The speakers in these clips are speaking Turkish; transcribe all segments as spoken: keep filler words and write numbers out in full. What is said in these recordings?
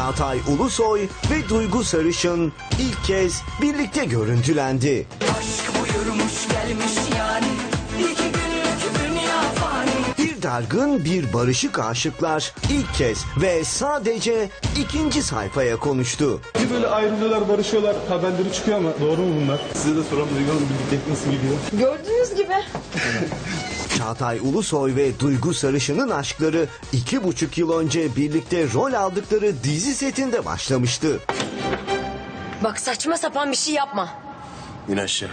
Çağatay Ulusoy ve Duygu Sarışın ilk kez birlikte görüntülendi. Aşk buyurmuş gelmiş yani, iki günlük dünya fani. Bir dargın bir barışık aşıklar ilk kez ve sadece ikinci sayfaya konuştu. Bir böyle ayrılıyorlar, barışıyorlar, haberleri çıkıyor ama doğru mu bunlar? Size de soralım, Duygu Hanım birlikte nasıl gidiyor? Gördüğünüz gibi. Çağatay Ulusoy ve Duygu Sarışın'ın aşkları iki buçuk yıl önce birlikte rol aldıkları dizi setinde başlamıştı. Bak saçma sapan bir şey yapma. İn aşağı.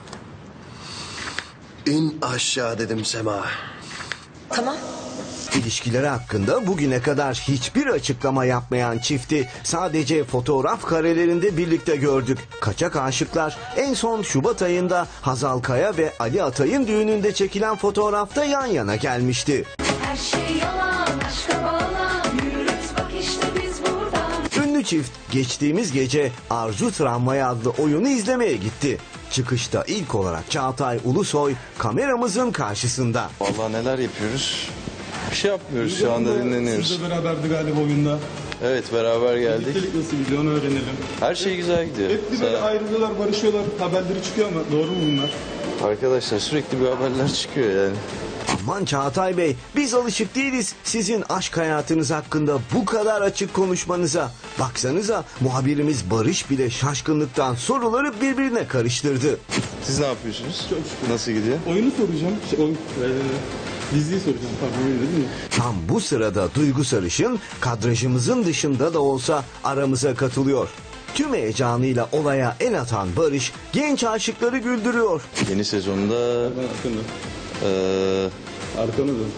İn aşağı dedim Sema. Tamam. İlişkileri hakkında bugüne kadar hiçbir açıklama yapmayan çifti sadece fotoğraf karelerinde birlikte gördük. Kaçak aşıklar en son Şubat ayında Hazal Kaya ve Ali Atay'ın düğününde çekilen fotoğrafta yan yana gelmişti. Her şey yalan, aşka bağlan, yürürüz bak işte biz buradan. Ünlü çift geçtiğimiz gece Arzu Tramvayı adlı oyunu izlemeye gitti. Çıkışta ilk olarak Çağatay Ulusoy kameramızın karşısında. Vallahi neler yapıyoruz? Bir şey yapmıyoruz şu anda, dinleniyoruz. Siz de beraberdi galiba oyunda. Evet, beraber geldik. Birliktelik nasıl gidiyor onu öğrenelim. Her şey güzel gidiyor. Hep bir böyle Sen- ayrılıyorlar, barışıyorlar, haberleri çıkıyor ama doğru mu bunlar? Arkadaşlar sürekli bir haberler çıkıyor yani. Aman Çağatay Bey, biz alışık değiliz sizin aşk hayatınız hakkında bu kadar açık konuşmanıza. Baksanıza muhabirimiz Barış bile şaşkınlıktan soruları birbirine karıştırdı. Siz ne yapıyorsunuz? Çok şükür. Nasıl gidiyor? Oyunu soracağım. Şey, oyun, ee, diziyi soracağım. Pardon, oyunu değil mi? Tam bu sırada Duygu Sarışın kadrajımızın dışında da olsa aramıza katılıyor. Tüm heyecanıyla olaya el atan Barış genç aşıkları güldürüyor. Yeni sezonda Ben arkana. eee Arkana dön.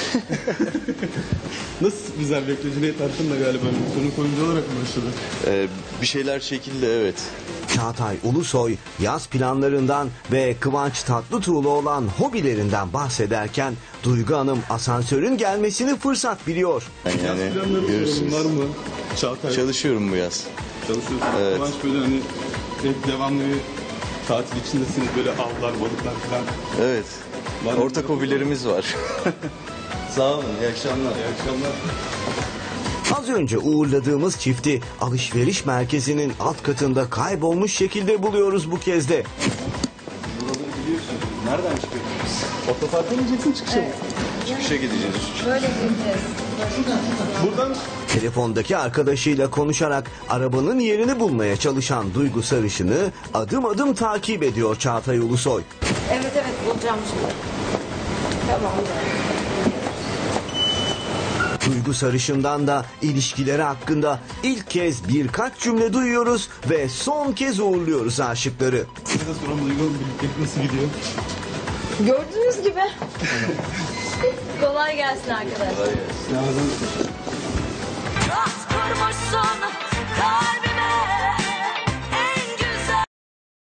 Nasıl sürprizler bekliyor? Cüneyt Arkın'la galiba konuk oyuncu olarak mı başladı? eee, bir şeyler çekildi, evet. Çağatay Ulusoy yaz planlarından ve Kıvanç Tatlıtuğ'la olan hobilerinden bahsederken Duygu Hanım asansörün gelmesini fırsat biliyor. Yani, yani Planları soralım, görürsünüz. var mı? Çağatay Çalışıyorum bu yaz. çalışıyorsun. Evet. Kıvanç böyle hani hep devamlı bir tatil içindesiniz, böyle avlar, balıklar falan. Evet. Var mı? Ortak hobilerimiz var. Sağ olun, iyi akşamlar. İyi akşamlar. Az önce uğurladığımız çifti alışveriş merkezinin alt katında kaybolmuş şekilde buluyoruz bu kez de. Buraları biliyorsun. Nereden çıkıyorsunuz? Otoparka mı gideceksin, çıkışa mı? Çıkışa gideceğiz. Böyle gideceğiz. Buradan Telefondaki arkadaşıyla konuşarak arabanın yerini bulmaya çalışan Duygu Sarışın'ı adım adım takip ediyor Çağatay Ulusoy. Evet evet bulacağım şimdi. Tamam. Duygu Sarışın'dan da ilişkileri hakkında ilk kez birkaç cümle duyuyoruz ve son kez uğurluyoruz aşıkları. size de soralım, Duygu Hanım birliktelik nasıl gidiyor? Gördüğünüz gibi. Kolay gelsin arkadaşlar. Lazım.